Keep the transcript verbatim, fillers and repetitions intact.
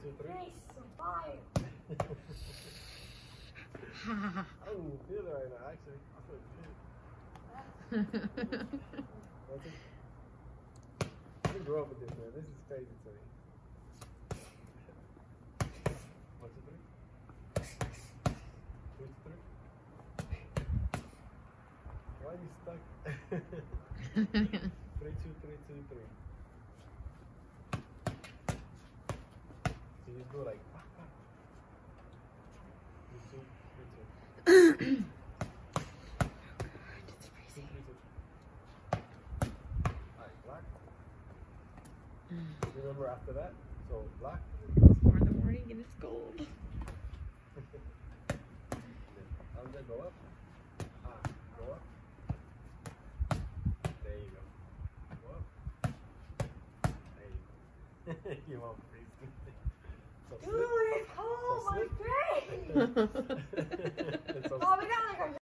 two, three. Nice, fire. I don't even feel it right now, actually. I feel good. What's it? I didn't grow up with this, man. This is crazy to me. One, two, three. Two, three. Why are you stuck? Three, two, three, two, three. So you just go like, ah, ah. Three, two, three, two. It's freezing. Two, three, two. Alright, black. Remember after that? So black. It's four in the morning and it's cold. How does that go up? Ah, go up. There you go. Go up. There you go. You won't freeze. So Dude, it's cold, my face! so Oh, we got like a